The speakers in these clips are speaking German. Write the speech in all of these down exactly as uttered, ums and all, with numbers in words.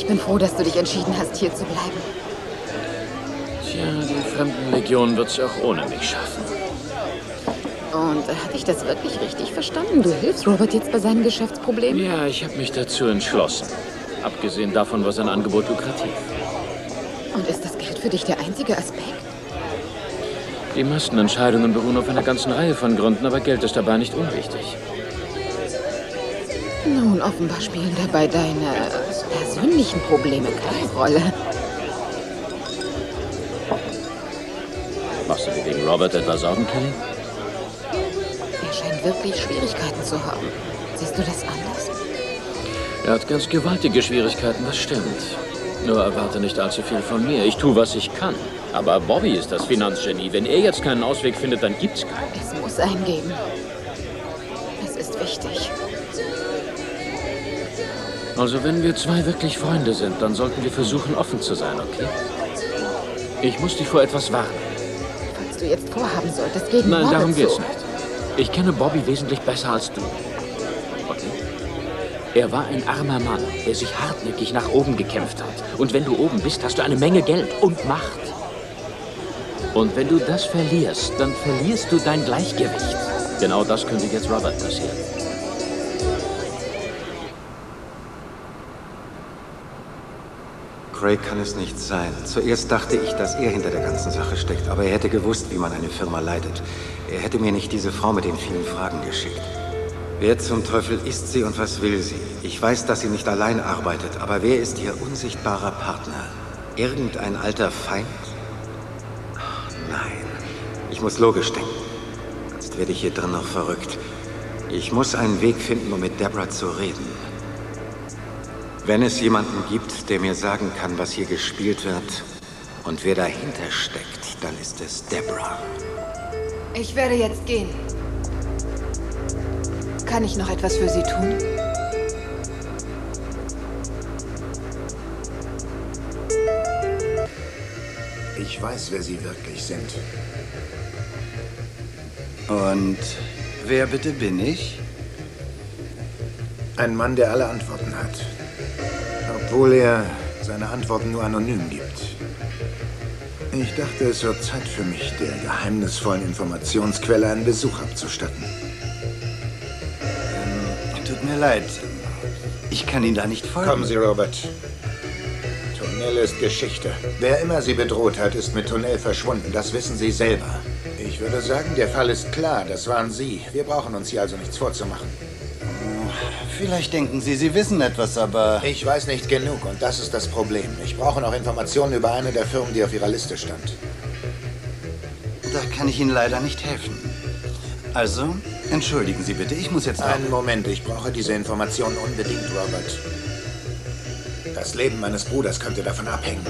Ich bin froh, dass du dich entschieden hast, hier zu bleiben. Tja, die Fremdenlegion wird es auch ohne mich schaffen. Und äh, hatte ich das wirklich richtig verstanden? Du hilfst Robert jetzt bei seinen Geschäftsproblemen? Ja, ich habe mich dazu entschlossen. Abgesehen davon war sein Angebot lukrativ. Und ist das Geld für dich der einzige Aspekt? Die meisten Entscheidungen beruhen auf einer ganzen Reihe von Gründen, aber Geld ist dabei nicht unwichtig. Nun, offenbar spielen dabei deine persönlichen Probleme keine Rolle. Machst du dir wegen Robert etwa Sorgen, Kelly? Er scheint wirklich Schwierigkeiten zu haben. Siehst du das anders? Er hat ganz gewaltige Schwierigkeiten, das stimmt. Nur erwarte nicht allzu viel von mir. Ich tue, was ich kann. Aber Bobby ist das Finanzgenie. Wenn er jetzt keinen Ausweg findet, dann gibt's keinen. Es muss einen geben. Es ist wichtig. Also wenn wir zwei wirklich Freunde sind, dann sollten wir versuchen, offen zu sein, okay? Ich muss dich vor etwas warnen. Falls du jetzt vorhaben solltest, gegen Nein, Robert darum geht's zu. nicht. Ich kenne Bobby wesentlich besser als du. Okay? Er war ein armer Mann, der sich hartnäckig nach oben gekämpft hat. Und wenn du oben bist, hast du eine Menge Geld und Macht. Und wenn du das verlierst, dann verlierst du dein Gleichgewicht. Genau das könnte jetzt Robert passieren. Craig kann es nicht sein. Zuerst dachte ich, dass er hinter der ganzen Sache steckt, aber er hätte gewusst, wie man eine Firma leitet. Er hätte mir nicht diese Frau mit den vielen Fragen geschickt. Wer zum Teufel ist sie und was will sie? Ich weiß, dass sie nicht allein arbeitet, aber wer ist ihr unsichtbarer Partner? Irgendein alter Feind? Ach, nein. Ich muss logisch denken. Sonst werde ich hier drin noch verrückt. Ich muss einen Weg finden, um mit Deborah zu reden. Wenn es jemanden gibt, der mir sagen kann, was hier gespielt wird und wer dahinter steckt, dann ist es Deborah. Ich werde jetzt gehen. Kann ich noch etwas für Sie tun? Ich weiß, wer Sie wirklich sind. Und wer bitte bin ich? Ein Mann, der alle Antworten hat. Obwohl er seine Antworten nur anonym gibt. Ich dachte, es wird Zeit für mich, der geheimnisvollen Informationsquelle einen Besuch abzustatten. Ähm, tut mir leid. Ich kann Ihnen da nicht folgen. Kommen Sie, Robert. Tunnel ist Geschichte. Wer immer Sie bedroht hat, ist mit Tunnel verschwunden. Das wissen Sie selber. Ich würde sagen, der Fall ist klar. Das waren Sie. Wir brauchen uns hier also nichts vorzumachen. Vielleicht denken Sie, Sie wissen etwas, aber... Ich weiß nicht genug und das ist das Problem. Ich brauche noch Informationen über eine der Firmen, die auf Ihrer Liste stand. Da kann ich Ihnen leider nicht helfen. Also, entschuldigen Sie bitte, ich muss jetzt... Einen Moment, ich brauche diese Informationen unbedingt, Robert. Das Leben meines Bruders könnte davon abhängen.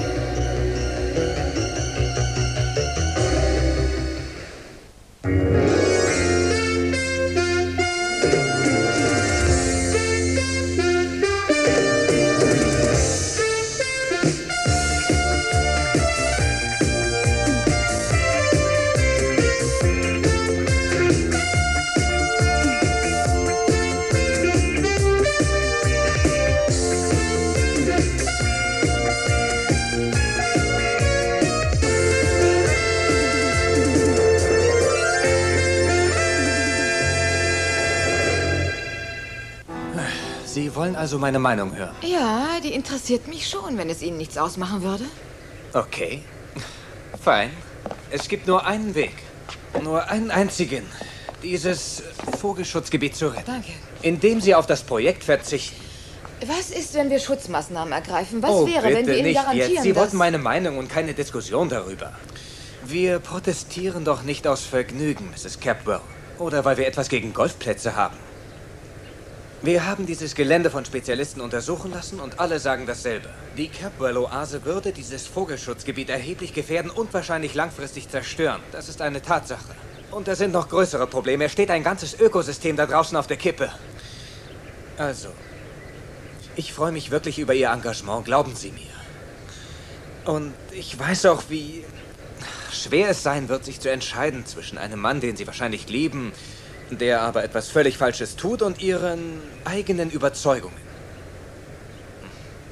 Sie wollen also meine Meinung hören? Ja, die interessiert mich schon, wenn es Ihnen nichts ausmachen würde. Okay. Fein. Es gibt nur einen Weg. Nur einen einzigen. Dieses Vogelschutzgebiet zu retten. Danke. Indem Sie auf das Projekt verzichten. Was ist, wenn wir Schutzmaßnahmen ergreifen? Was oh, wäre, bitte wenn wir Ihnen nicht garantieren, jetzt. Sie dass... wollten meine Meinung und keine Diskussion darüber. Wir protestieren doch nicht aus Vergnügen, Misses Capwell. Oder weil wir etwas gegen Golfplätze haben. Wir haben dieses Gelände von Spezialisten untersuchen lassen und alle sagen dasselbe. Die Capwell-Oase würde dieses Vogelschutzgebiet erheblich gefährden und wahrscheinlich langfristig zerstören. Das ist eine Tatsache. Und da sind noch größere Probleme. Es steht ein ganzes Ökosystem da draußen auf der Kippe. Also, ich freue mich wirklich über Ihr Engagement, glauben Sie mir. Und ich weiß auch, wie schwer es sein wird, sich zu entscheiden zwischen einem Mann, den Sie wahrscheinlich lieben, der aber etwas völlig Falsches tut, und Ihren eigenen Überzeugungen.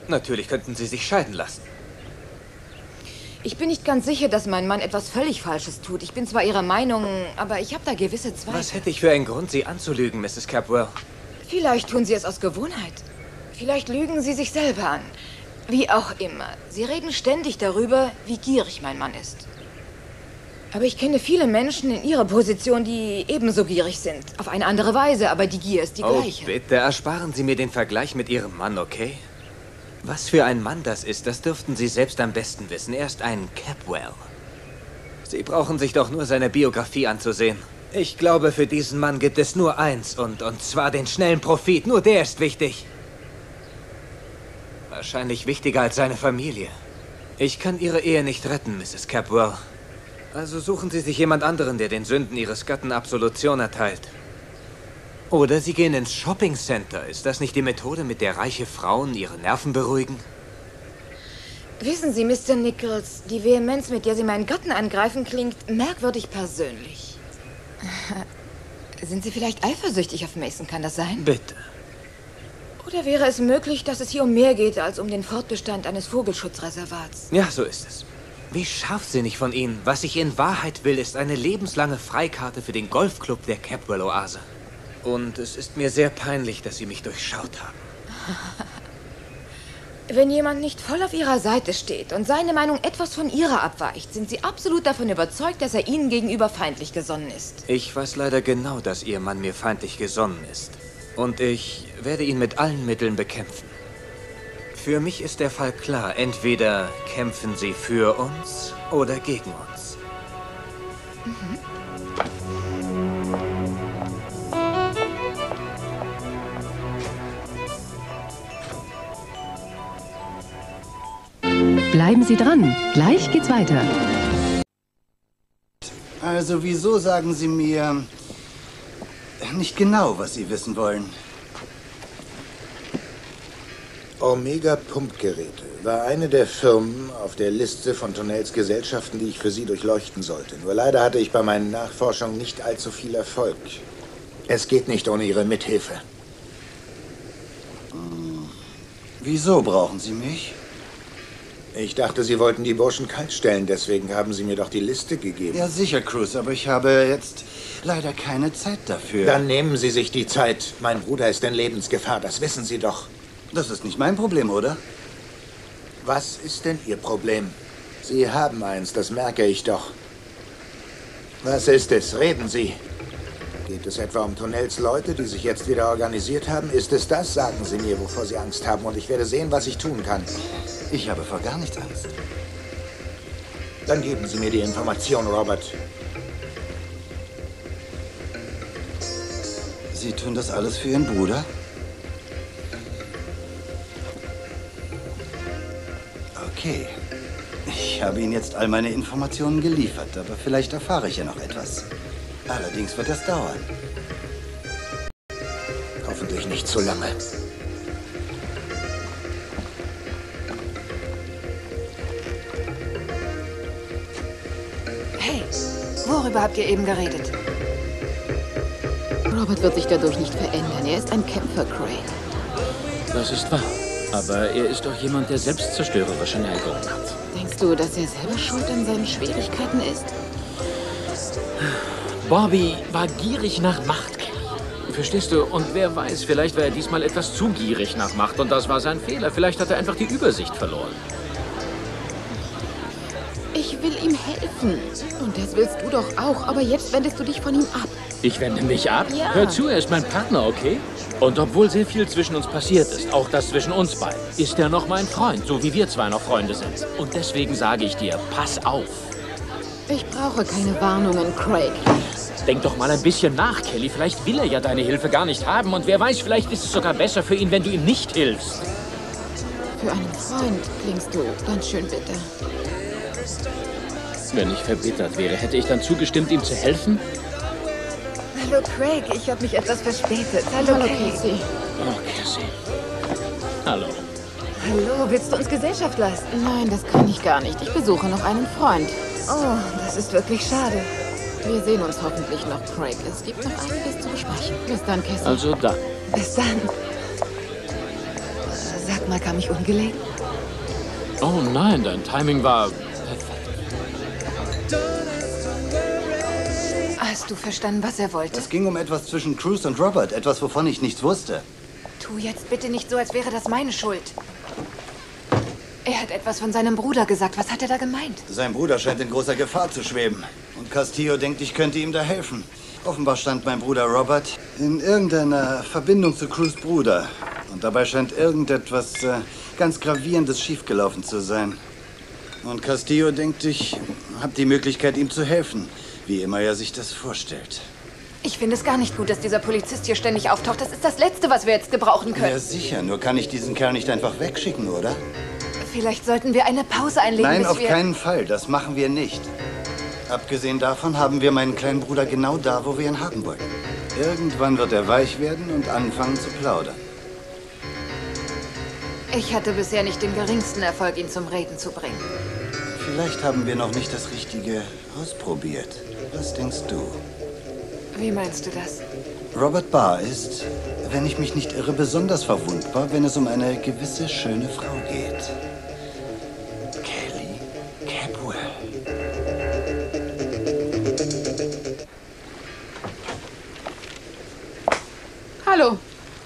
Natürlich könnten Sie sich scheiden lassen. Ich bin nicht ganz sicher, dass mein Mann etwas völlig Falsches tut. Ich bin zwar Ihrer Meinung, aber ich habe da gewisse Zweifel. Was hätte ich für einen Grund, Sie anzulügen, Misses Capwell? Vielleicht tun Sie es aus Gewohnheit. Vielleicht lügen Sie sich selber an. Wie auch immer. Sie reden ständig darüber, wie gierig mein Mann ist. Aber ich kenne viele Menschen in Ihrer Position, die ebenso gierig sind. Auf eine andere Weise, aber die Gier ist die Oh, gleiche. bitte ersparen Sie mir den Vergleich mit Ihrem Mann, okay? Was für ein Mann das ist, das dürften Sie selbst am besten wissen. Er ist ein Capwell. Sie brauchen sich doch nur seine Biografie anzusehen. Ich glaube, für diesen Mann gibt es nur eins, und, und zwar den schnellen Profit. Nur der ist wichtig. Wahrscheinlich wichtiger als seine Familie. Ich kann Ihre Ehe nicht retten, Misses Capwell. Also suchen Sie sich jemand anderen, der den Sünden Ihres Gatten Absolution erteilt. Oder Sie gehen ins Shopping-Center. Ist das nicht die Methode, mit der reiche Frauen ihre Nerven beruhigen? Wissen Sie, Mister Nichols, die Vehemenz, mit der Sie meinen Gatten angreifen, klingt merkwürdig persönlich. Sind Sie vielleicht eifersüchtig auf Mason, kann das sein? Bitte. Oder wäre es möglich, dass es hier um mehr geht als um den Fortbestand eines Vogelschutzreservats? Ja, so ist es. Wie scharfsinnig von Ihnen. Was ich in Wahrheit will, ist eine lebenslange Freikarte für den Golfclub der Capwell-Oase. Und es ist mir sehr peinlich, dass Sie mich durchschaut haben. Wenn jemand nicht voll auf Ihrer Seite steht und seine Meinung etwas von Ihrer abweicht, sind Sie absolut davon überzeugt, dass er Ihnen gegenüber feindlich gesonnen ist. Ich weiß leider genau, dass Ihr Mann mir feindlich gesonnen ist. Und ich werde ihn mit allen Mitteln bekämpfen. Für mich ist der Fall klar. Entweder kämpfen Sie für uns oder gegen uns. Mhm. Bleiben Sie dran. Gleich geht's weiter. Also, wieso sagen Sie mir nicht genau, was Sie wissen wollen? Omega Pumpgeräte war eine der Firmen auf der Liste von Tonnells Gesellschaften, die ich für Sie durchleuchten sollte. Nur leider hatte ich bei meinen Nachforschungen nicht allzu viel Erfolg. Es geht nicht ohne Ihre Mithilfe. Hm. Wieso brauchen Sie mich? Ich dachte, Sie wollten die Burschen kaltstellen, deswegen haben Sie mir doch die Liste gegeben. Ja, sicher, Cruz, aber ich habe jetzt leider keine Zeit dafür. Dann nehmen Sie sich die Zeit. Mein Bruder ist in Lebensgefahr, das wissen Sie doch. Das ist nicht mein Problem, oder? Was ist denn Ihr Problem? Sie haben eins, das merke ich doch. Was ist es? Reden Sie. Geht es etwa um Tonnells Leute, die sich jetzt wieder organisiert haben? Ist es das? Sagen Sie mir, wovor Sie Angst haben, und ich werde sehen, was ich tun kann. Ich habe vor gar nichts Angst. Dann geben Sie mir die Information, Robert. Sie tun das alles für Ihren Bruder? Okay. Ich habe Ihnen jetzt all meine Informationen geliefert, aber vielleicht erfahre ich ja noch etwas. Allerdings wird das dauern. Hoffentlich nicht so lange. Hey, worüber habt ihr eben geredet? Robert wird sich dadurch nicht verändern. Er ist ein Kämpfer, Craig. Das ist wahr. Aber er ist doch jemand, der selbstzerstörerische Neigungen hat. Denkst du, dass er selber schuld an seinen Schwierigkeiten ist? Bobby war gierig nach Macht, Kelly. Verstehst du? Und wer weiß, vielleicht war er diesmal etwas zu gierig nach Macht und das war sein Fehler. Vielleicht hat er einfach die Übersicht verloren. Ich will ihm helfen. Und das willst du doch auch. Aber jetzt wendest du dich von ihm ab. Ich wende mich ab? Ja. Hör zu, er ist mein Partner, okay? Und obwohl sehr viel zwischen uns passiert ist, auch das zwischen uns beiden, ist er noch mein Freund, so wie wir zwei noch Freunde sind. Und deswegen sage ich dir, pass auf. Ich brauche keine Warnungen, Craig. Denk doch mal ein bisschen nach, Kelly. Vielleicht will er ja deine Hilfe gar nicht haben. Und wer weiß, vielleicht ist es sogar besser für ihn, wenn du ihm nicht hilfst. Für einen Freund klingst du ganz schön bitter. Wenn ich verbittert wäre, hätte ich dann zugestimmt, ihm zu helfen? Hallo, Craig. Ich habe mich etwas verspätet. Hallo, Hallo, Casey. Casey. Oh, Cassie. Hallo. Hallo, willst du uns Gesellschaft leisten? Nein, das kann ich gar nicht. Ich besuche noch einen Freund. Oh, das ist wirklich schade. Wir sehen uns hoffentlich noch, Craig. Es gibt noch einiges zu besprechen. Bis dann, Cassie. Also dann. Bis dann. Sag Diesmal kam ich ungelegen. Oh nein, dein Timing war perfekt. Hast du verstanden, was er wollte? Es ging um etwas zwischen Cruz und Robert, etwas, wovon ich nichts wusste. Tu jetzt bitte nicht so, als wäre das meine Schuld. Er hat etwas von seinem Bruder gesagt. Was hat er da gemeint? Sein Bruder scheint in großer Gefahr zu schweben. Und Castillo denkt, ich könnte ihm da helfen. Offenbar stand mein Bruder Robert in irgendeiner Verbindung zu Cruz' Bruder. Und dabei scheint irgendetwas äh, ganz Gravierendes schiefgelaufen zu sein. Und Castillo denkt, ich habe die Möglichkeit, ihm zu helfen. Wie immer er sich das vorstellt. Ich finde es gar nicht gut, dass dieser Polizist hier ständig auftaucht. Das ist das Letzte, was wir jetzt gebrauchen können. Ja, sicher. Nur kann ich diesen Kerl nicht einfach wegschicken, oder? Vielleicht sollten wir eine Pause einlegen, Nein, bis auf wir... keinen Fall. Das machen wir nicht. Abgesehen davon haben wir meinen kleinen Bruder genau da, wo wir ihn haben wollten. Irgendwann wird er weich werden und anfangen zu plaudern. Ich hatte bisher nicht den geringsten Erfolg, ihn zum Reden zu bringen. Vielleicht haben wir noch nicht das Richtige ausprobiert. Was denkst du? Wie meinst du das? Robert Barr ist, wenn ich mich nicht irre, besonders verwundbar, wenn es um eine gewisse schöne Frau geht. Kelly Capwell. Hallo.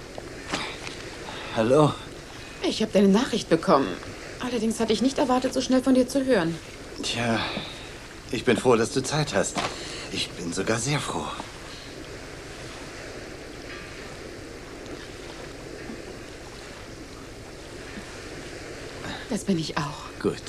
Hallo. Ich habe deine Nachricht bekommen. Allerdings hatte ich nicht erwartet, so schnell von dir zu hören. Tja, ich bin froh, dass du Zeit hast. Ich bin sogar sehr froh. Das bin ich auch. Gut.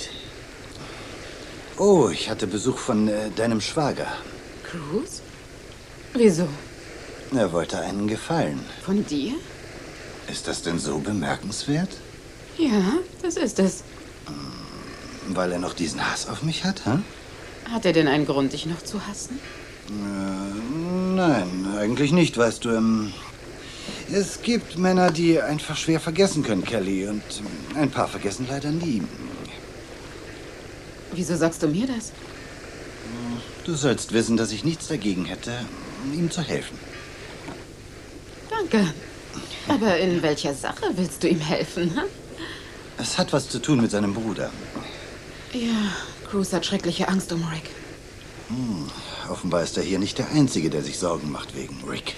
Oh, ich hatte Besuch von äh, deinem Schwager. Cruz? Wieso? Er wollte einen Gefallen. Von dir? Ist das denn so bemerkenswert? Ja, das ist es. Weil er noch diesen Hass auf mich hat, hä? Hat er denn einen Grund, dich noch zu hassen? Äh, nein, eigentlich nicht, weißt du. Ähm, es gibt Männer, die einfach schwer vergessen können, Kelly. Und ähm, ein paar vergessen leider nie. Wieso sagst du mir das? Du sollst wissen, dass ich nichts dagegen hätte, ihm zu helfen. Danke. Aber in welcher Sache willst du ihm helfen, hm? Es hat was zu tun mit seinem Bruder. Ja, Cruz hat schreckliche Angst um Rick. Hm, offenbar ist er hier nicht der Einzige, der sich Sorgen macht wegen Rick.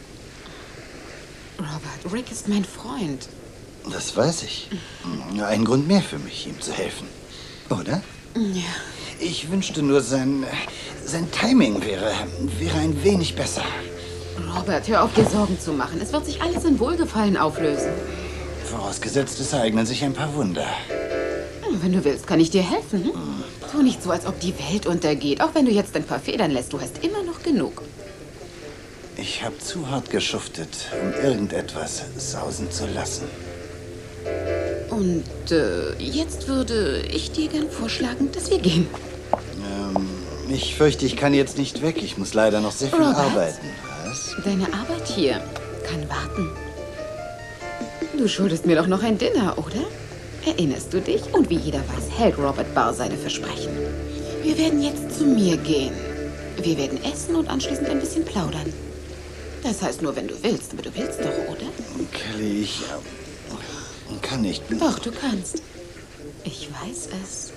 Robert, Rick ist mein Freund. Das weiß ich. Ein Grund mehr für mich, ihm zu helfen. Oder? Ja. Ich wünschte nur, sein, sein Timing wäre, wäre ein wenig besser. Robert, hör auf, dir Sorgen zu machen. Es wird sich alles in Wohlgefallen auflösen. Vorausgesetzt, es ereignen sich ein paar Wunder. Wenn du willst, kann ich dir helfen. Hm? Tu nicht so, als ob die Welt untergeht. Auch wenn du jetzt ein paar Federn lässt, du hast immer noch genug. Ich habe zu hart geschuftet, um irgendetwas sausen zu lassen. Und äh, jetzt würde ich dir gern vorschlagen, dass wir gehen. Ähm, ich fürchte, ich kann jetzt nicht weg. Ich muss leider noch sehr viel Robert? arbeiten. Was? Deine Arbeit hier kann warten. Du schuldest mir doch noch ein Dinner, oder? Erinnerst du dich? Und wie jeder weiß, hält Robert Barr seine Versprechen. Wir werden jetzt zu mir gehen. Wir werden essen und anschließend ein bisschen plaudern. Das heißt nur, wenn du willst. Aber du willst doch, oder? Kelly, ich äh, kann nicht. Doch, du kannst. Ich weiß es.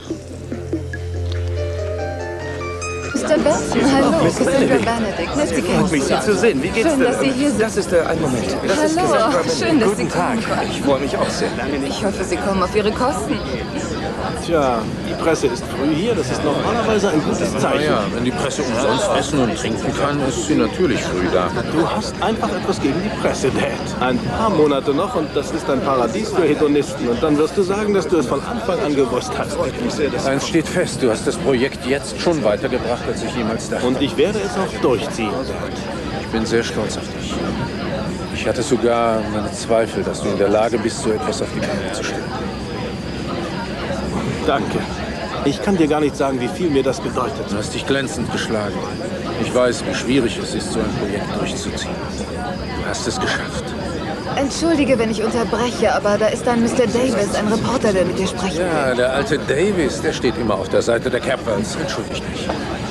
Mister Benson, hallo. Cassandra Benedict. Nett, Sie Freut mich, Sie zu sehen. Wie geht's Schön, denn? dass Sie hier sind. Das ist äh, ein Moment. Das ist Hallo, Cassandra Benedict. schön, dass Sie Guten Tag. kommen. Ich freue mich auch sehr. Lange nicht. Ich hoffe, Sie kommen auf Ihre Kosten. Tja, die Presse ist früh hier. Das ist normalerweise ein gutes Zeichen. Naja, wenn die Presse umsonst essen und trinken kann, ist sie natürlich früh da. Du hast einfach etwas gegen die Presse, Dad. Ein paar Monate noch und das ist ein Paradies für Hedonisten. Und dann wirst du sagen, dass du es von Anfang an gewusst hast. Eins steht fest, du hast das Projekt jetzt schon weitergebracht, als ich jemals dachte. Und ich werde es auch durchziehen, Dad. Ich bin sehr stolz auf dich. Ich hatte sogar meine Zweifel, dass du in der Lage bist, so etwas auf die Beine zu stellen. Danke. Ich kann dir gar nicht sagen, wie viel mir das bedeutet. Du hast dich glänzend geschlagen. Ich weiß, wie schwierig es ist, so ein Projekt durchzuziehen. Du hast es geschafft. Entschuldige, wenn ich unterbreche, aber da ist ein Mister Davis, ein Reporter, der mit dir sprechen will. Ja, der alte Davis, der steht immer auf der Seite der Capwells. Entschuldigt mich.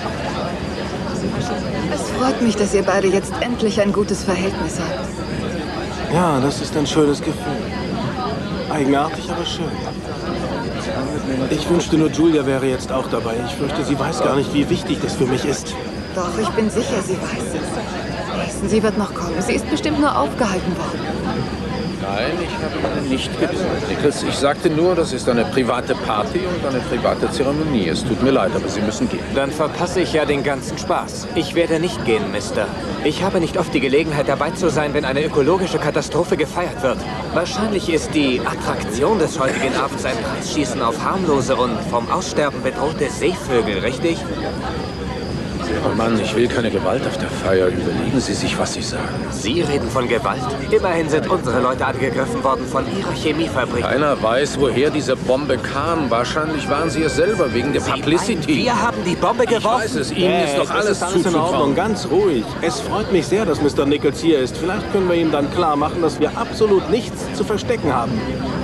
Es freut mich, dass ihr beide jetzt endlich ein gutes Verhältnis habt. Ja, das ist ein schönes Gefühl. Eigenartig, aber schön. Ich wünschte nur, Julia wäre jetzt auch dabei. Ich fürchte, sie weiß gar nicht, wie wichtig das für mich ist. Doch, ich bin sicher, sie weiß es. Wissen, sie wird noch kommen. Sie ist bestimmt nur aufgehalten worden. Nein, ich habe Ihnen nicht gesagt, Nichols. Ich sagte nur, das ist eine private Party und eine private Zeremonie. Es tut mir leid, aber Sie müssen gehen. Dann verpasse ich ja den ganzen Spaß. Ich werde nicht gehen, Mister. Ich habe nicht oft die Gelegenheit, dabei zu sein, wenn eine ökologische Katastrophe gefeiert wird. Wahrscheinlich ist die Attraktion des heutigen Abends ein Preisschießen auf harmlose und vom Aussterben bedrohte Seevögel, richtig? Oh Mann, ich will keine Gewalt auf der Feier. Überlegen Sie sich, was Sie sagen. Sie reden von Gewalt? Immerhin sind unsere Leute angegriffen worden von Ihrer Chemiefabrik. Keiner weiß, woher diese Bombe kam. Wahrscheinlich waren Sie es selber wegen der Sie Publicity. meinen, wir haben die Bombe geworfen? Ich weiß es, Ihnen Äh, ist doch alles, alles, alles in Ordnung, ganz ruhig. Es freut mich sehr, dass Mister Nichols hier ist. Vielleicht können wir ihm dann klar machen, dass wir absolut nichts zu verstecken haben.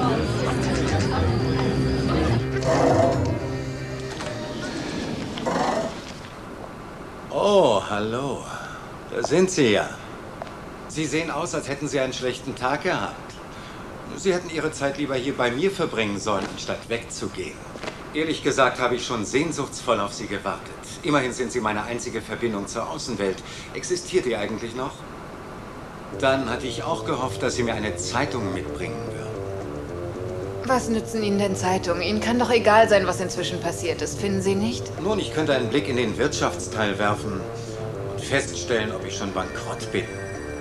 Oh, hallo. Da sind Sie ja. Sie sehen aus, als hätten Sie einen schlechten Tag gehabt. Sie hätten Ihre Zeit lieber hier bei mir verbringen sollen, anstatt wegzugehen. Ehrlich gesagt habe ich schon sehnsuchtsvoll auf Sie gewartet. Immerhin sind Sie meine einzige Verbindung zur Außenwelt. Existiert die eigentlich noch? Dann hatte ich auch gehofft, dass Sie mir eine Zeitung mitbringen würden. Was nützen Ihnen denn Zeitungen? Ihnen kann doch egal sein, was inzwischen passiert ist, finden Sie nicht? Nun, ich könnte einen Blick in den Wirtschaftsteil werfen und feststellen, ob ich schon bankrott bin.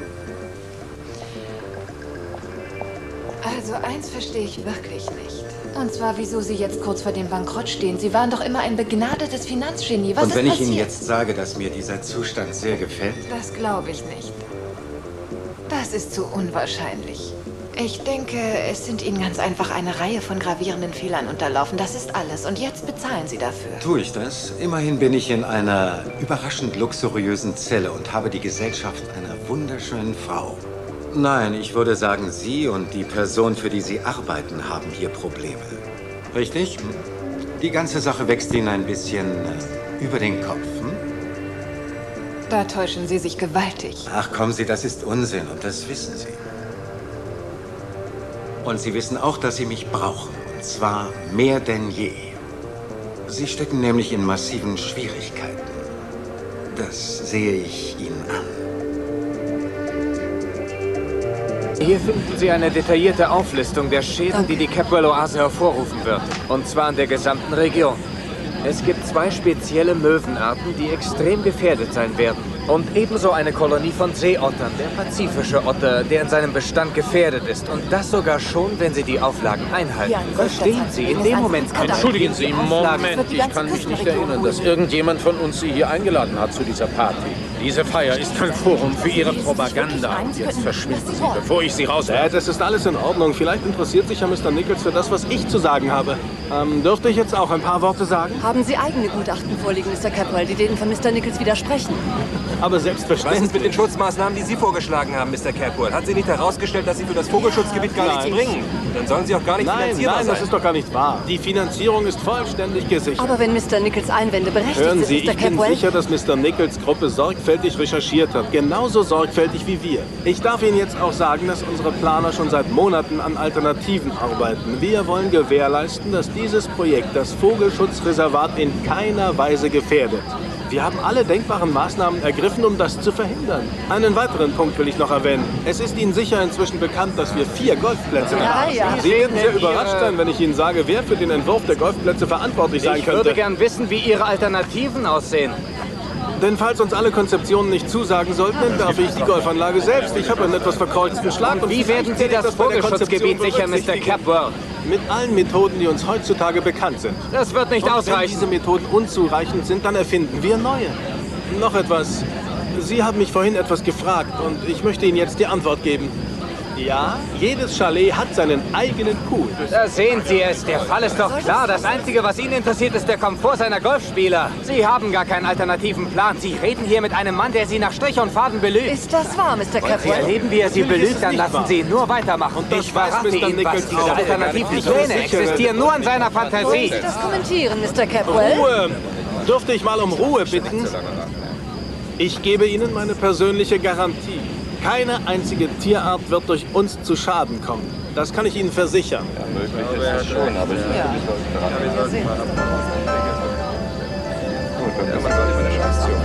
Also eins verstehe ich wirklich nicht. Und zwar, wieso Sie jetzt kurz vor dem Bankrott stehen. Sie waren doch immer ein begnadetes Finanzgenie. Was und wenn ist ich passiert? Ihnen jetzt sage, dass mir dieser Zustand sehr gefällt? Das glaube ich nicht. Das ist zu unwahrscheinlich. Ich denke, es sind Ihnen ganz einfach eine Reihe von gravierenden Fehlern unterlaufen. Das ist alles. Und jetzt bezahlen Sie dafür. Tue ich das? Immerhin bin ich in einer überraschend luxuriösen Zelle und habe die Gesellschaft einer wunderschönen Frau. Nein, ich würde sagen, Sie und die Person, für die Sie arbeiten, haben hier Probleme. Richtig? Die ganze Sache wächst Ihnen ein bisschen äh, über den Kopf, hm? Da täuschen Sie sich gewaltig. Ach, kommen Sie, das ist Unsinn und das wissen Sie. Und Sie wissen auch, dass Sie mich brauchen. Und zwar mehr denn je. Sie stecken nämlich in massiven Schwierigkeiten. Das sehe ich Ihnen an. Hier finden Sie eine detaillierte Auflistung der Schäden, die die Capwell-Oase hervorrufen wird. Und zwar in der gesamten Region. Es gibt zwei spezielle Möwenarten, die extrem gefährdet sein werden. Und ebenso eine Kolonie von Seeottern, der pazifische Otter, der in seinem Bestand gefährdet ist. Und das sogar schon, wenn Sie die Auflagen einhalten. Verstehen Sie, in dem Moment können Entschuldigen Sie, Moment, ich kann mich nicht erinnern, dass irgendjemand von uns Sie hier eingeladen hat zu dieser Party. Diese Feier ist kein Forum für Ihre Propaganda. Und jetzt verschwinden Sie, bevor ich Sie rauswerfe. Äh, das ist alles in Ordnung. Vielleicht interessiert sich ja Mister Nichols für das, was ich zu sagen habe. Ähm, dürfte ich jetzt auch ein paar Worte sagen? Haben Sie eigene Gutachten vorliegen, Mister Capwell, die denen von Mister Nichols widersprechen? Aber selbstverständlich. Was ist mit den Schutzmaßnahmen, die Sie vorgeschlagen haben, Mister Capwell? Hat sie nicht herausgestellt, dass Sie für das Vogelschutzgebiet gar nichts bringen? Dann sollen Sie auch gar nicht nein, finanzierbar nein, sein. das ist doch gar nicht wahr. Die Finanzierung ist vollständig gesichert. Aber wenn Mister Nichols Einwände berechtigt Hören sind, Sie, Mister ich bin Capwell... sicher, dass Mister Nichols Gruppe sorgfältig recherchiert hat. Genauso sorgfältig wie wir. Ich darf Ihnen jetzt auch sagen, dass unsere Planer schon seit Monaten an Alternativen arbeiten. Wir wollen gewährleisten, dass dieses Projekt das Vogelschutzreservat in keiner Weise gefährdet. Wir haben alle denkbaren Maßnahmen ergriffen, um das zu verhindern. Einen weiteren Punkt will ich noch erwähnen. Es ist Ihnen sicher inzwischen bekannt, dass wir vier Golfplätze Ja, haben. ja. Sie werden sehr überrascht sein, wenn ich Ihnen sage, wer für den Entwurf der Golfplätze verantwortlich sein Ich könnte. würde gern wissen, wie Ihre Alternativen aussehen. Denn falls uns alle Konzeptionen nicht zusagen sollten, entwerfe ich die Golfanlage selbst. Ich habe einen etwas verkreuzten Schlag. Und wie werden Sie das Vogelschutzgebiet sichern, Mister Capwell? Mit allen Methoden, die uns heutzutage bekannt sind. Das wird nicht Und ausreichen. wenn diese Methoden unzureichend sind, dann erfinden wir neue. Noch etwas. Sie haben mich vorhin etwas gefragt und ich möchte Ihnen jetzt die Antwort geben. Ja, jedes Chalet hat seinen eigenen Pool. Da sehen Sie es. Der Fall ist doch klar. Das Einzige, was ihn interessiert, ist der Komfort seiner Golfspieler. Sie haben gar keinen alternativen Plan. Sie reden hier mit einem Mann, der Sie nach Strich und Faden belügt. Ist das wahr, Mister Und Sie Capwell? erleben, wie er Sie Natürlich ist belügt, es dann nicht lassen wahr. Sie ihn nur weitermachen. Und das Ich weiß verrate Mister Ihnen was. Nichols Diese auch. alternativen Ich bin Pläne sicher, existieren nur in seiner Wollen Fantasie. Sie das kommentieren, Mister Capwell? Ruhe! Dürfte ich mal um Ruhe bitten? Ich gebe Ihnen meine persönliche Garantie. Keine einzige Tierart wird durch uns zu Schaden kommen. Das kann ich Ihnen versichern. Ja, möglich ist es schon, aber ich Ja. wir sollten daran ja, wir sollten mal Gut, dann kann man gar nicht mehr eine Chance zu.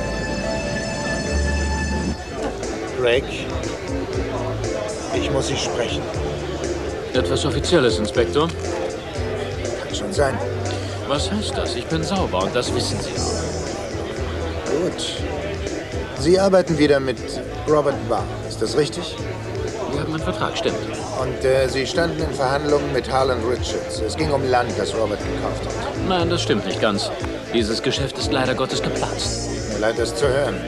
Drake, ich muss Sie sprechen. Etwas Offizielles, Inspektor? Kann schon sein. Was heißt das? Ich bin sauber und das wissen Sie auch. Gut. Sie arbeiten wieder mit Robert Barr, ist das richtig? Wir haben einen Vertrag, stimmt. Und äh, Sie standen in Verhandlungen mit Harlan Richards. Es ging um Land, das Robert gekauft hat. Nein, das stimmt nicht ganz. Dieses Geschäft ist leider Gottes geplatzt. Mir leid, das zu hören.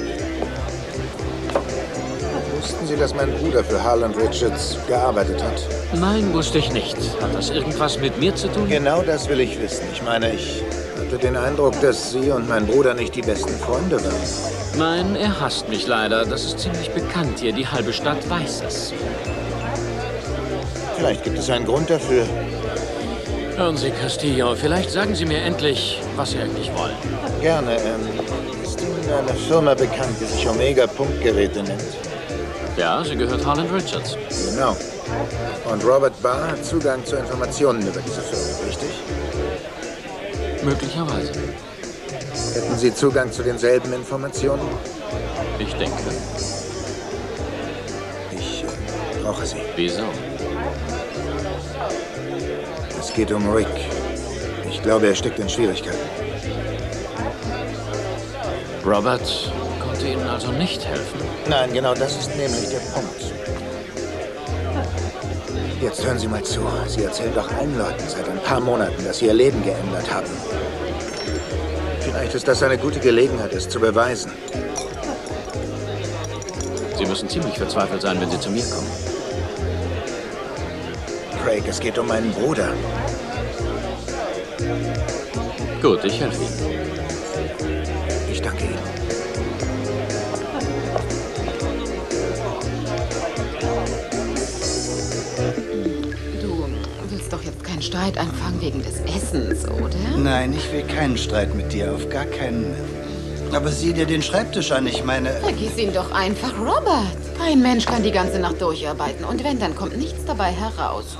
Wussten Sie, dass mein Bruder für Harlan Richards gearbeitet hat? Nein, wusste ich nicht. Hat das irgendwas mit mir zu tun? Genau das will ich wissen. Ich meine, ich hatte den Eindruck, dass Sie und mein Bruder nicht die besten Freunde waren. Nein, er hasst mich leider. Das ist ziemlich bekannt hier. Die halbe Stadt weiß es. Vielleicht gibt es einen Grund dafür. Hören Sie, Castillo, vielleicht sagen Sie mir endlich, was Sie eigentlich wollen. Gerne. Ähm, ist Ihnen eine Firma bekannt, die sich Omega-Punktgeräte nennt? Ja, sie gehört Harlan Richards. Genau. Und Robert Barr hat Zugang zu Informationen über diese Firma, richtig? Möglicherweise. Hätten Sie Zugang zu denselben Informationen? Ich denke. Ich äh, brauche sie. Wieso? Es geht um Rick. Ich glaube, er steckt in Schwierigkeiten. Robert konnte Ihnen also nicht helfen? Nein, genau das ist nämlich der Punkt. Jetzt hören Sie mal zu. Sie erzählen doch allen Leuten seit ein paar Monaten, dass Sie ihr Leben geändert haben. Vielleicht ist das eine gute Gelegenheit, es zu beweisen. Sie müssen ziemlich verzweifelt sein, wenn Sie zu mir kommen. Craig, es geht um meinen Bruder. Gut, ich helfe Ihnen. Ich danke Ihnen. Du willst doch jetzt keinen Streit anfangen wegen des Essens, oder? Nein, ich will keinen Streit mit dir, auf gar keinen. Aber sieh dir den Schreibtisch an, ich meine... Vergiss ihn doch einfach, Robert. Kein Mensch kann die ganze Nacht durcharbeiten. Und wenn, dann kommt nichts dabei heraus.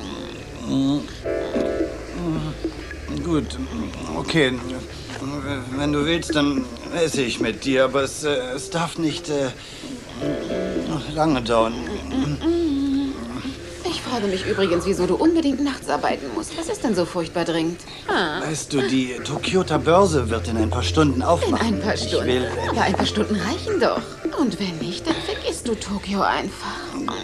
Gut, okay. Wenn du willst, dann esse ich mit dir. Aber es, äh, es darf nicht äh, lange dauern. Ich frage mich übrigens, wieso du unbedingt nachts arbeiten musst. Was ist denn so furchtbar dringend? Ah. Weißt du, die Tokioter Börse wird in ein paar Stunden aufmachen. In ein paar Stunden? Ich will, Aber ein paar Stunden reichen doch. Und wenn nicht, dann vergisst du Tokio einfach.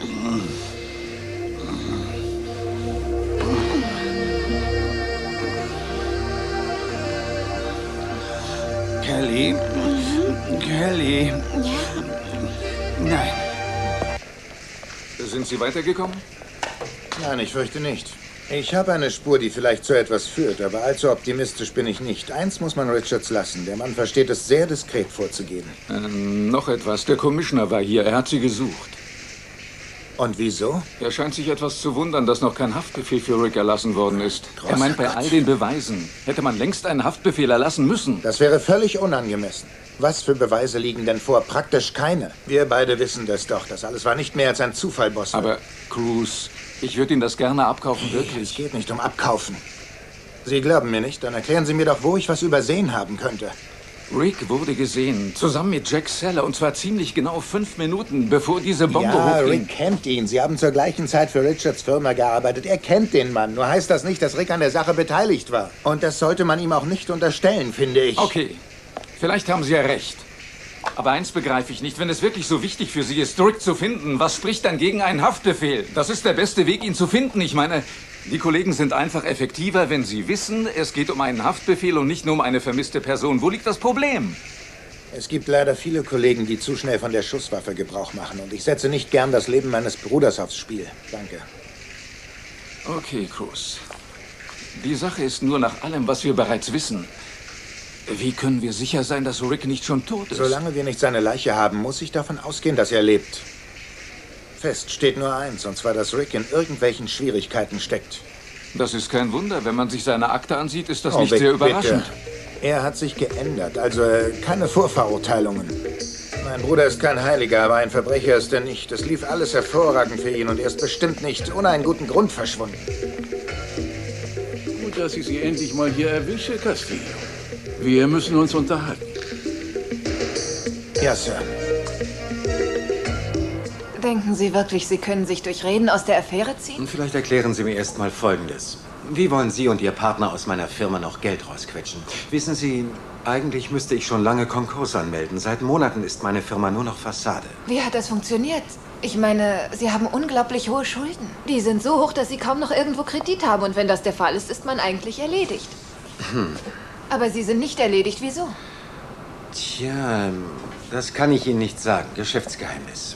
Kelly? Mhm. Kelly? Ja? Nein. Sind Sie weitergekommen? Nein, ich fürchte nicht. Ich habe eine Spur, die vielleicht zu etwas führt, aber allzu optimistisch bin ich nicht. Eins muss man Richards lassen. Der Mann versteht es sehr diskret vorzugehen. Ähm, noch etwas. Der Commissioner war hier. Er hat Sie gesucht. Und wieso? Er scheint sich etwas zu wundern, dass noch kein Haftbefehl für Rick erlassen worden ist. Er meint, bei all den Beweisen hätte man längst einen Haftbefehl erlassen müssen. Das wäre völlig unangemessen. Was für Beweise liegen denn vor? Praktisch keine. Wir beide wissen das doch. Das alles war nicht mehr als ein Zufall, Boss. Aber, Cruz, ich würde Ihnen das gerne abkaufen, hey, wirklich. Es geht nicht um Abkaufen. Sie glauben mir nicht? Dann erklären Sie mir doch, wo ich was übersehen haben könnte. Rick wurde gesehen, zusammen mit Jack Seller, und zwar ziemlich genau fünf Minuten, bevor diese Bombe ja, hochging. Rick kennt ihn. Sie haben zur gleichen Zeit für Richards Firma gearbeitet. Er kennt den Mann. Nur heißt das nicht, dass Rick an der Sache beteiligt war. Und das sollte man ihm auch nicht unterstellen, finde ich. Okay, vielleicht haben Sie ja recht. Aber eins begreife ich nicht, wenn es wirklich so wichtig für Sie ist, Rick zu finden, was spricht dann gegen einen Haftbefehl? Das ist der beste Weg, ihn zu finden. Ich meine, die Kollegen sind einfach effektiver, wenn sie wissen, es geht um einen Haftbefehl und nicht nur um eine vermisste Person. Wo liegt das Problem? Es gibt leider viele Kollegen, die zu schnell von der Schusswaffe Gebrauch machen. Und ich setze nicht gern das Leben meines Bruders aufs Spiel. Danke. Okay, Cruz. Die Sache ist nur, nach allem, was wir bereits wissen, wie können wir sicher sein, dass Rick nicht schon tot ist? Solange wir nicht seine Leiche haben, muss ich davon ausgehen, dass er lebt. Fest steht nur eins, und zwar, dass Rick in irgendwelchen Schwierigkeiten steckt. Das ist kein Wunder. Wenn man sich seine Akte ansieht, ist das oh, nicht bitte, sehr überraschend. Bitte. Er hat sich geändert, also äh, keine Vorverurteilungen. Mein Bruder ist kein Heiliger, aber ein Verbrecher ist er nicht. Es lief alles hervorragend für ihn und er ist bestimmt nicht ohne einen guten Grund verschwunden. Gut, dass ich Sie endlich mal hier erwische, Castillo. Wir müssen uns unterhalten. Ja, Sir. Denken Sie wirklich, Sie können sich durch Reden aus der Affäre ziehen? Vielleicht erklären Sie mir erst mal Folgendes. Wie wollen Sie und Ihr Partner aus meiner Firma noch Geld rausquetschen? Wissen Sie, eigentlich müsste ich schon lange Konkurs anmelden. Seit Monaten ist meine Firma nur noch Fassade. Wie hat das funktioniert? Ich meine, Sie haben unglaublich hohe Schulden. Die sind so hoch, dass Sie kaum noch irgendwo Kredit haben. Und wenn das der Fall ist, ist man eigentlich erledigt. Hm. Aber Sie sind nicht erledigt. Wieso? Tja, das kann ich Ihnen nicht sagen. Geschäftsgeheimnis.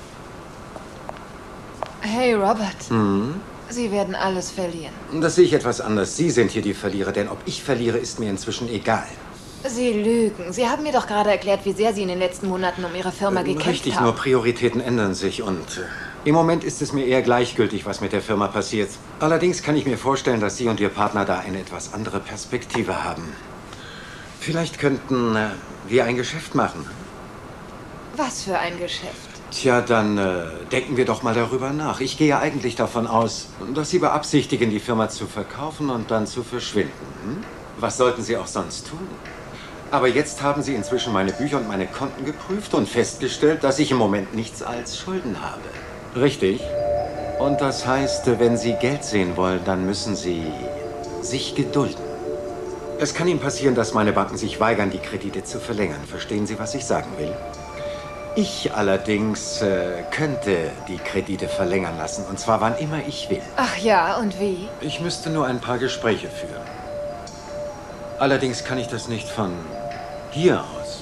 Hey, Robert. Hm? Sie werden alles verlieren. Das sehe ich etwas anders. Sie sind hier die Verlierer, denn ob ich verliere, ist mir inzwischen egal. Sie lügen. Sie haben mir doch gerade erklärt, wie sehr Sie in den letzten Monaten um Ihre Firma Ähm, gekämpft Richtig, haben. nur Prioritäten ändern sich und äh, im Moment ist es mir eher gleichgültig, was mit der Firma passiert. Allerdings kann ich mir vorstellen, dass Sie und Ihr Partner da eine etwas andere Perspektive haben. Vielleicht könnten äh, wir ein Geschäft machen. Was für ein Geschäft? Tja, dann äh, denken wir doch mal darüber nach. Ich gehe ja eigentlich davon aus, dass Sie beabsichtigen, die Firma zu verkaufen und dann zu verschwinden. Hm? Was sollten Sie auch sonst tun? Aber jetzt haben Sie inzwischen meine Bücher und meine Konten geprüft und festgestellt, dass ich im Moment nichts als Schulden habe. Richtig? Und das heißt, wenn Sie Geld sehen wollen, dann müssen Sie sich gedulden. Es kann Ihnen passieren, dass meine Banken sich weigern, die Kredite zu verlängern. Verstehen Sie, was ich sagen will? Ich allerdings äh, könnte die Kredite verlängern lassen, und zwar wann immer ich will. Ach ja, und wie? Ich müsste nur ein paar Gespräche führen. Allerdings kann ich das nicht von hier aus.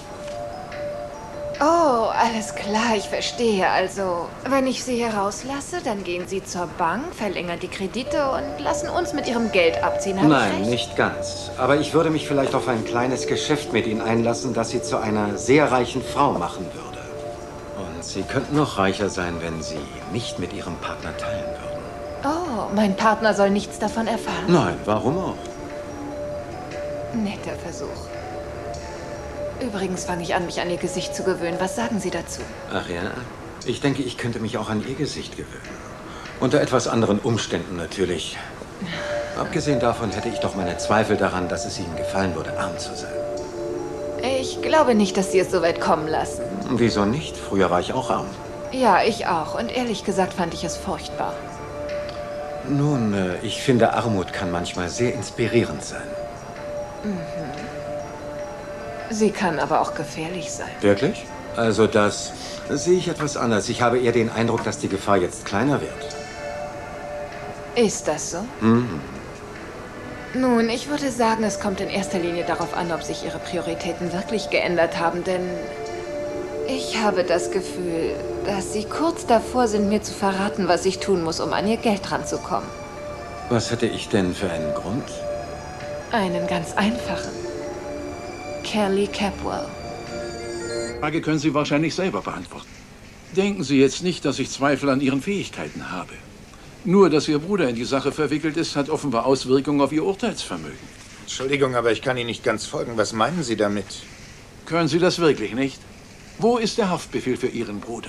Oh, alles klar, ich verstehe. Also, wenn ich Sie hier rauslasse, dann gehen Sie zur Bank, verlängern die Kredite und lassen uns mit Ihrem Geld abziehen. Hab Nein, ich recht? nicht ganz. Aber ich würde mich vielleicht auf ein kleines Geschäft mit Ihnen einlassen, das Sie zu einer sehr reichen Frau machen würde. Und Sie könnten noch reicher sein, wenn Sie nicht mit Ihrem Partner teilen würden. Oh, mein Partner soll nichts davon erfahren? Nein, warum auch? Netter Versuch. Übrigens fange ich an, mich an Ihr Gesicht zu gewöhnen. Was sagen Sie dazu? Ach ja? Ich denke, ich könnte mich auch an Ihr Gesicht gewöhnen. Unter etwas anderen Umständen natürlich. Abgesehen davon hätte ich doch meine Zweifel daran, dass es Ihnen gefallen würde, arm zu sein. Ich glaube nicht, dass Sie es so weit kommen lassen. Wieso nicht? Früher war ich auch arm. Ja, ich auch. Und ehrlich gesagt fand ich es furchtbar. Nun, äh, ich finde, Armut kann manchmal sehr inspirierend sein. Mhm. Sie kann aber auch gefährlich sein. Wirklich? Also das sehe ich etwas anders. Ich habe eher den Eindruck, dass die Gefahr jetzt kleiner wird. Ist das so? Mhm. Nun, ich würde sagen, es kommt in erster Linie darauf an, ob sich Ihre Prioritäten wirklich geändert haben, denn ich habe das Gefühl, dass Sie kurz davor sind, mir zu verraten, was ich tun muss, um an Ihr Geld ranzukommen. Was hätte ich denn für einen Grund? Einen ganz einfachen. Kelly Capwell. Die Frage können Sie wahrscheinlich selber beantworten. Denken Sie jetzt nicht, dass ich Zweifel an Ihren Fähigkeiten habe. Nur, dass Ihr Bruder in die Sache verwickelt ist, hat offenbar Auswirkungen auf Ihr Urteilsvermögen. Entschuldigung, aber ich kann Ihnen nicht ganz folgen. Was meinen Sie damit? Können Sie das wirklich nicht? Wo ist der Haftbefehl für Ihren Bruder?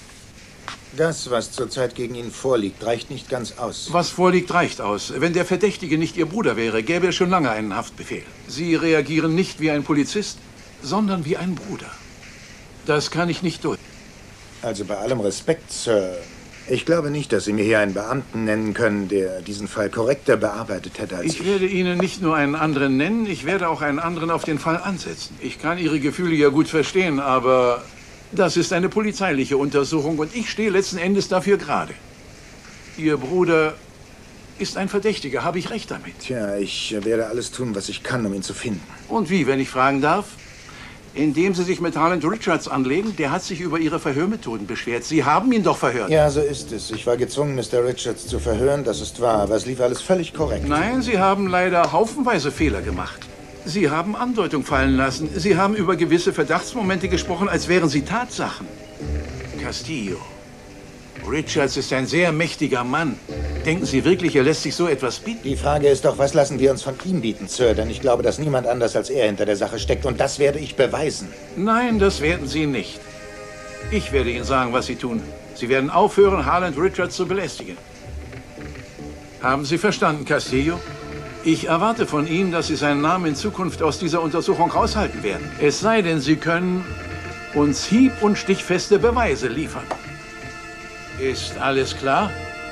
Das, was zurzeit gegen ihn vorliegt, reicht nicht ganz aus. Was vorliegt, reicht aus. Wenn der Verdächtige nicht Ihr Bruder wäre, gäbe es schon lange einen Haftbefehl. Sie reagieren nicht wie ein Polizist, sondern wie ein Bruder. Das kann ich nicht durch. Also bei allem Respekt, Sir. Ich glaube nicht, dass Sie mir hier einen Beamten nennen können, der diesen Fall korrekter bearbeitet hätte als ich. Ich werde Ihnen nicht nur einen anderen nennen, ich werde auch einen anderen auf den Fall ansetzen. Ich kann Ihre Gefühle ja gut verstehen, aber das ist eine polizeiliche Untersuchung und ich stehe letzten Endes dafür gerade. Ihr Bruder ist ein Verdächtiger, habe ich recht damit? Tja, ich werde alles tun, was ich kann, um ihn zu finden. Und wie, wenn ich fragen darf? Indem Sie sich mit Harland Richards anlegen, der hat sich über Ihre Verhörmethoden beschwert. Sie haben ihn doch verhört. Ja, so ist es. Ich war gezwungen, Mister Richards zu verhören, das ist wahr, aber es lief alles völlig korrekt. Nein, Sie haben leider haufenweise Fehler gemacht. Sie haben Andeutung fallen lassen. Sie haben über gewisse Verdachtsmomente gesprochen, als wären sie Tatsachen. Castillo, Richards ist ein sehr mächtiger Mann. Denken Sie wirklich, er lässt sich so etwas bieten? Die Frage ist doch, was lassen wir uns von ihm bieten, Sir? Denn ich glaube, dass niemand anders als er hinter der Sache steckt. Und das werde ich beweisen. Nein, das werden Sie nicht. Ich werde Ihnen sagen, was Sie tun. Sie werden aufhören, Harland Richards zu belästigen. Haben Sie verstanden, Castillo? Ich erwarte von Ihnen, dass Sie seinen Namen in Zukunft aus dieser Untersuchung raushalten werden. Es sei denn, Sie können uns hieb- und stichfeste Beweise liefern. Ist alles klar?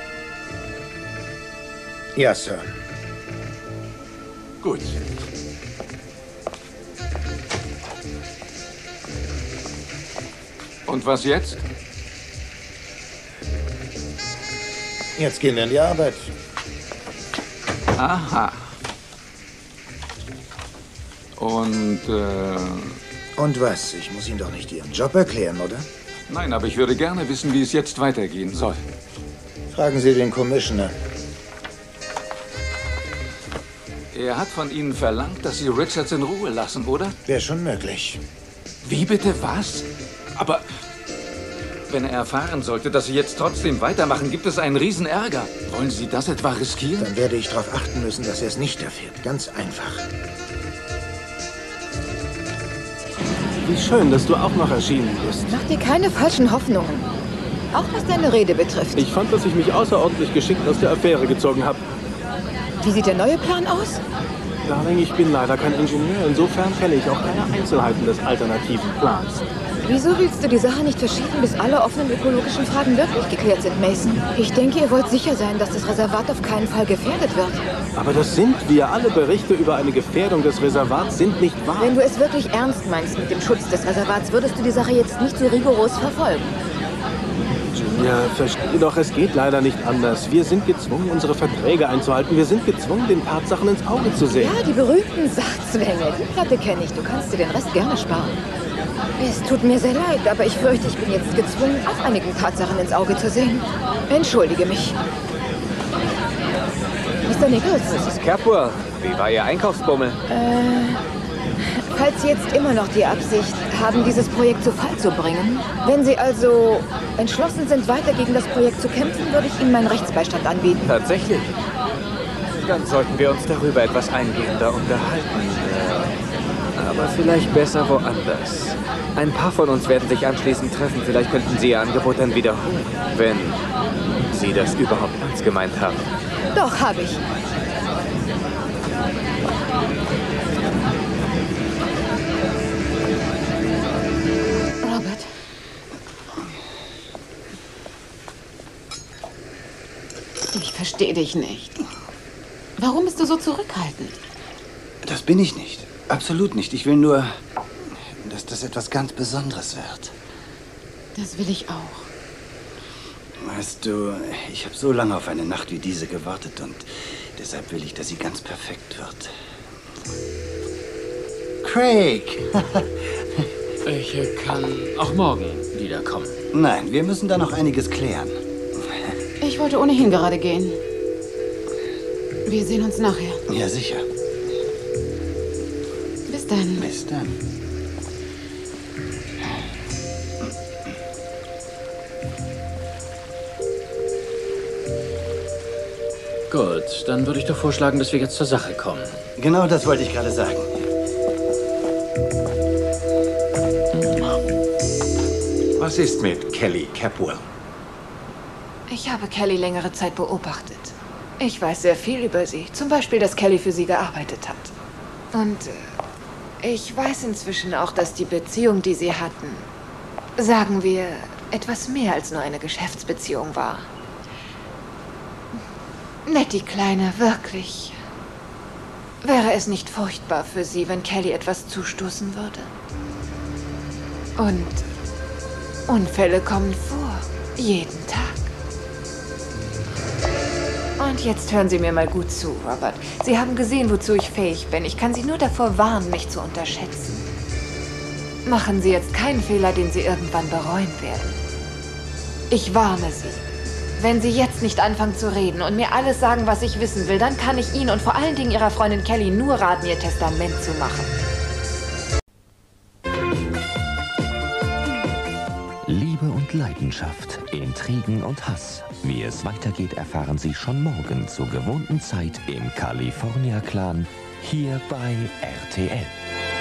Ja, Sir. Gut. Und was jetzt? Jetzt gehen wir in die Arbeit. Aha. Und, äh... Und was? Ich muss Ihnen doch nicht Ihren Job erklären, oder? Nein, aber ich würde gerne wissen, wie es jetzt weitergehen soll. Fragen Sie den Commissioner. Er hat von Ihnen verlangt, dass Sie Richards in Ruhe lassen, oder? Wäre schon möglich. Wie bitte, was? Aber wenn er erfahren sollte, dass Sie jetzt trotzdem weitermachen, gibt es einen Riesenärger. Wollen Sie das etwa riskieren? Dann werde ich darauf achten müssen, dass er es nicht erfährt. Ganz einfach. Wie schön, dass du auch noch erschienen bist. Mach dir keine falschen Hoffnungen. Auch was deine Rede betrifft. Ich fand, dass ich mich außerordentlich geschickt aus der Affäre gezogen habe. Wie sieht der neue Plan aus? Darling, ich bin leider kein Ingenieur. Insofern kenne ich auch keine Einzelheiten des alternativen Plans. Wieso willst du die Sache nicht verschieben, bis alle offenen ökologischen Fragen wirklich geklärt sind, Mason? Ich denke, ihr wollt sicher sein, dass das Reservat auf keinen Fall gefährdet wird. Aber das sind wir. Alle Berichte über eine Gefährdung des Reservats sind nicht wahr. Wenn du es wirklich ernst meinst mit dem Schutz des Reservats, würdest du die Sache jetzt nicht so rigoros verfolgen. Ja, verstehe doch, es geht leider nicht anders. Wir sind gezwungen, unsere Verträge einzuhalten. Wir sind gezwungen, den Tatsachen ins Auge zu sehen. Ja, die berühmten Sachzwänge. Die Platte kenne ich. Du kannst dir den Rest gerne sparen. Es tut mir sehr leid, aber ich fürchte, ich bin jetzt gezwungen, auch einigen Tatsachen ins Auge zu sehen. Entschuldige mich. Mister Nichols. Misses Capwell, wie war Ihr Einkaufsbummel? Äh, falls Sie jetzt immer noch die Absicht haben, dieses Projekt zu Fall zu bringen, wenn Sie also entschlossen sind, weiter gegen das Projekt zu kämpfen, würde ich Ihnen meinen Rechtsbeistand anbieten. Tatsächlich? Dann sollten wir uns darüber etwas eingehender unterhalten. Aber vielleicht besser woanders. Ein paar von uns werden sich anschließend treffen. Vielleicht könnten Sie Ihr Angebot dann wiederholen, wenn Sie das überhaupt ernst gemeint haben. Doch, habe ich. Robert. Ich verstehe dich nicht. Warum bist du so zurückhaltend? Das bin ich nicht. Absolut nicht. Ich will nur, dass das etwas ganz Besonderes wird. Das will ich auch. Weißt du, ich habe so lange auf eine Nacht wie diese gewartet und deshalb will ich, dass sie ganz perfekt wird. Craig! Ich kann auch morgen wiederkommen. Nein, wir müssen da noch einiges klären. Ich wollte ohnehin gerade gehen. Wir sehen uns nachher. Ja, sicher. Bis dann. Bis dann. Gut, dann würde ich doch vorschlagen, dass wir jetzt zur Sache kommen. Genau das wollte ich gerade sagen. Was ist mit Kelly Capwell? Ich habe Kelly längere Zeit beobachtet. Ich weiß sehr viel über sie. Zum Beispiel, dass Kelly für sie gearbeitet hat. Und äh, ich weiß inzwischen auch, dass die Beziehung, die sie hatten, sagen wir, etwas mehr als nur eine Geschäftsbeziehung war. Nett, die Kleine, wirklich. Wäre es nicht furchtbar für sie, wenn Kelly etwas zustoßen würde? Und Unfälle kommen vor. Jeden Tag. Und jetzt hören Sie mir mal gut zu, Robert. Sie haben gesehen, wozu ich fähig bin. Ich kann Sie nur davor warnen, mich zu unterschätzen. Machen Sie jetzt keinen Fehler, den Sie irgendwann bereuen werden. Ich warne Sie. Wenn Sie jetzt nicht anfangen zu reden und mir alles sagen, was ich wissen will, dann kann ich Ihnen und vor allen Dingen Ihrer Freundin Kelly nur raten, Ihr Testament zu machen. Liebe und Leidenschaft, Intrigen und Hass. Wie es weitergeht, erfahren Sie schon morgen zur gewohnten Zeit im California Clan, hier bei R T L.